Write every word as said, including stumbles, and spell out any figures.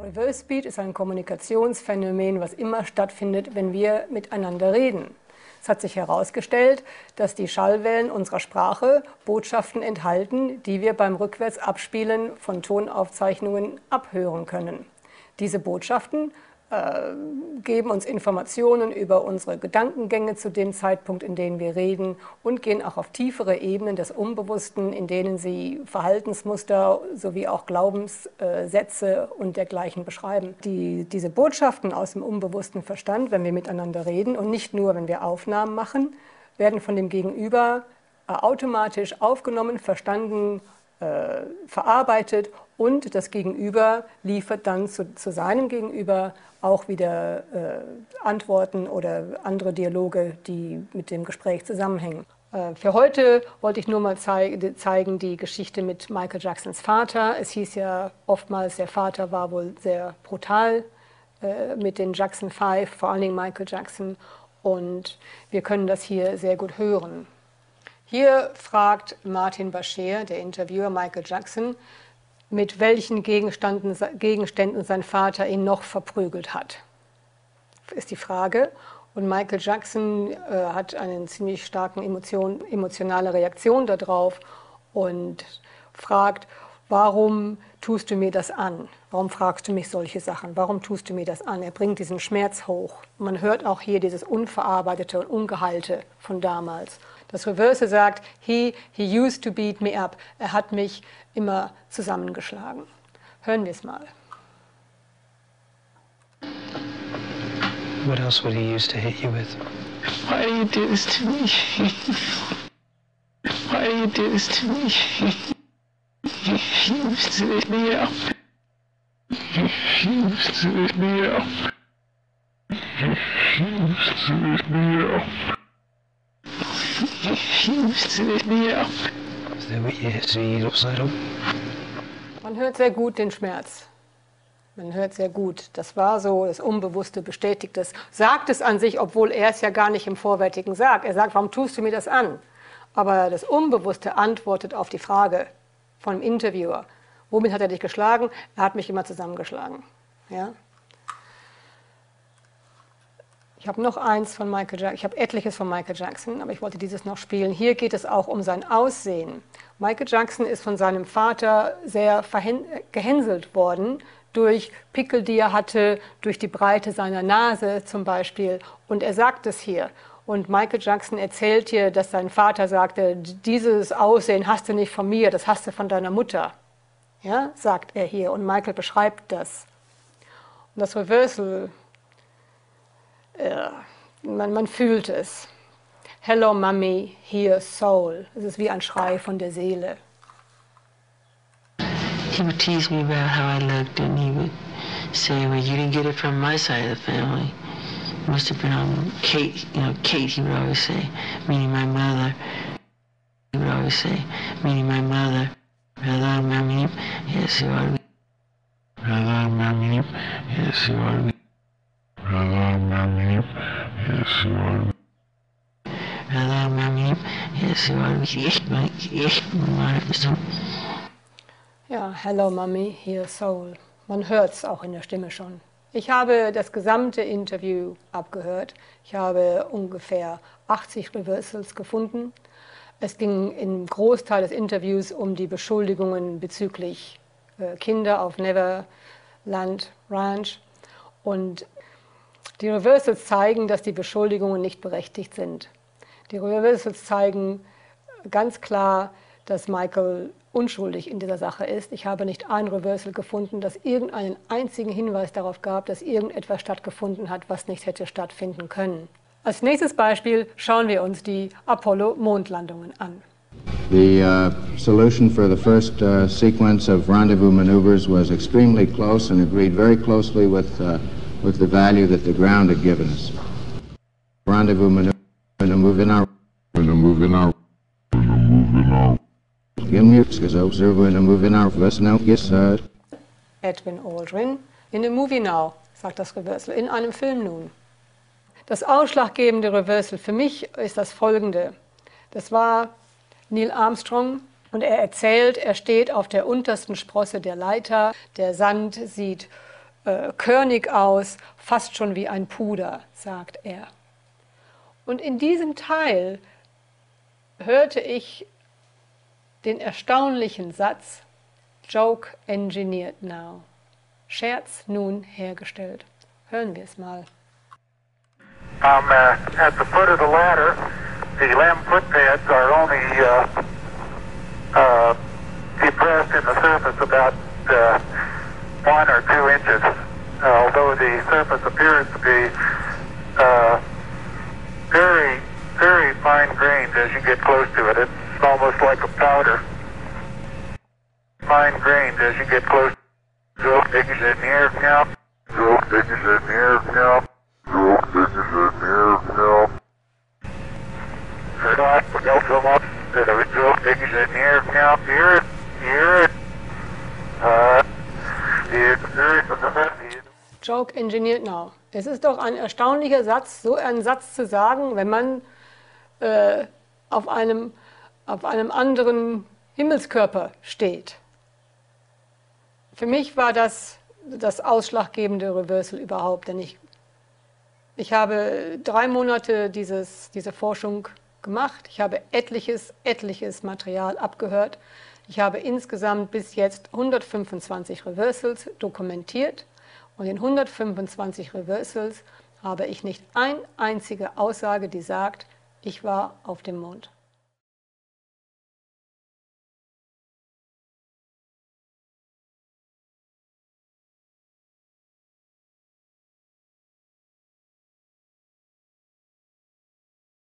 Reverse Speech ist ein Kommunikationsphänomen, was immer stattfindet, wenn wir miteinander reden. Es hat sich herausgestellt, dass die Schallwellen unserer Sprache Botschaften enthalten, die wir beim Rückwärtsabspielen von Tonaufzeichnungen abhören können. Diese Botschaften äh, geben uns Informationen über unsere Gedankengänge zu dem Zeitpunkt, in dem wir reden, und gehen auch auf tiefere Ebenen des Unbewussten, in denen sie Verhaltensmuster sowie auch Glaubenssätze und dergleichen beschreiben. Die, diese Botschaften aus dem unbewussten Verstand, wenn wir miteinander reden und nicht nur, wenn wir Aufnahmen machen, werden von dem Gegenüber äh, automatisch aufgenommen, verstanden, äh, verarbeitet, und das Gegenüber liefert dann zu, zu seinem Gegenüber auch wieder äh, Antworten oder andere Dialoge, die mit dem Gespräch zusammenhängen. Äh, für heute wollte ich nur mal zei zeigen die Geschichte mit Michael Jacksons Vater. Es hieß ja oftmals, der Vater war wohl sehr brutal äh, mit den Jackson Five, vor allen Dingen Michael Jackson. Und wir können das hier sehr gut hören. Hier fragt Martin Bashir, der Interviewer, Michael Jackson, mit welchen Gegenständen, Gegenständen sein Vater ihn noch verprügelt hat, ist die Frage. Und Michael Jackson äh, hat eine ziemlich starke Emotion, emotionale Reaktion darauf und fragt, warum tust du mir das an? Warum fragst du mich solche Sachen? Warum tust du mir das an? Er bringt diesen Schmerz hoch. Man hört auch hier dieses Unverarbeitete und Ungeheilte von damals. Das Reverse sagt, he, he used to beat me up. Er hat mich immer zusammengeschlagen. Hören wir es mal. What else would he use to hit you with? Why do you do this to me? Why do you do this to me? He used to beat me up. He used to beat me up. He used to beat me up. He used to beat me up. Is that what you see upside down? Man hört sehr gut den Schmerz. Man hört sehr gut. Das war so, das Unbewusste bestätigt es. Sagt es an sich, obwohl er es ja gar nicht im Vorwärtigen sagt. Er sagt, warum tust du mir das an? Aber das Unbewusste antwortet auf die Frage vom Interviewer. Womit hat er dich geschlagen? Er hat mich immer zusammengeschlagen. Ja? Ich habe noch eins von Michael Jackson, ich habe etliches von Michael Jackson, aber ich wollte dieses noch spielen. Hier geht es auch um sein Aussehen. Michael Jackson ist von seinem Vater sehr gehänselt worden durch Pickel, die er hatte, durch die Breite seiner Nase zum Beispiel. Und er sagt es hier. Und Michael Jackson erzählt hier, dass sein Vater sagte, dieses Aussehen hast du nicht von mir, das hast du von deiner Mutter. Ja, sagt er hier. Und Michael beschreibt das. Und das Reversal, äh, man, man fühlt es. Hello, Mommy, here, soul. Es ist wie ein Schrei von der Seele. He would tease me about how I looked, and he would say, well, you didn't get it from my side of the family. It must have been on Kate, you know, Kate, he would always say, meaning my mother. He would always say, meaning my mother. Hello, Mommy, yes, you are. Hello, Mommy, yes, you are. Hello, Mommy, yes, you are. Hello, Mommy, yes, you are. Ja, Hello Mommy, here Soul. Man hört es auch in der Stimme schon. Ich habe das gesamte Interview abgehört. Ich habe ungefähr achtzig Reversals gefunden. Es ging im Großteil des Interviews um die Beschuldigungen bezüglich äh, Kinder auf Neverland Ranch. Und die Reversals zeigen, dass die Beschuldigungen nicht berechtigt sind. Die Reversals zeigen ganz klar, dass Michael unschuldig in dieser Sache ist. Ich habe nicht ein Reversal gefunden, das irgendeinen einzigen Hinweis darauf gab, dass irgendetwas stattgefunden hat, was nicht hätte stattfinden können. Als nächstes Beispiel schauen wir uns die Apollo-Mondlandungen an. The uh, solution for the first uh, sequence of rendezvous maneuvers was extremely close and agreed very closely with, uh, with the value that the ground had given us. Rendezvous maneuver, and a move in our, and a move in our, and a move in our. Edwin Aldrin, in a movie now, sagt das Reversal, in einem Film nun. Das ausschlaggebende Reversal für mich ist das folgende. Das war Neil Armstrong und er erzählt, er steht auf der untersten Sprosse der Leiter, der Sand sieht äh, körnig aus, fast schon wie ein Puder, sagt er. Und in diesem Teil hörte ich den erstaunlichen Satz, Joke engineered now. Scherz nun hergestellt. Hören wir es mal. Um, uh, at the foot of the ladder, the lamb foot pads are only uh, uh, depressed in the surface about uh, one or two inches, uh, although the surface appears to be uh, very, very fine-grained as you get close to it. It's almost like a powder. Fine-grained as you get close. So big as in here now. So big as in here now. So big as in here now. So I forgot so much that it was so big as in here now. Here, here. Uh, Joke engineered now. Es ist doch ein erstaunlicher Satz, so einen Satz zu sagen, wenn man äh, auf, einem, auf einem anderen Himmelskörper steht. Für mich war das das ausschlaggebende Reversal überhaupt, denn ich, ich habe drei Monate dieses, diese Forschung gemacht. Ich habe etliches, etliches Material abgehört. Ich habe insgesamt bis jetzt hundertfünfundzwanzig Reversals dokumentiert und in hundertfünfundzwanzig Reversals habe ich nicht eine einzige Aussage, die sagt, ich war auf dem Mond.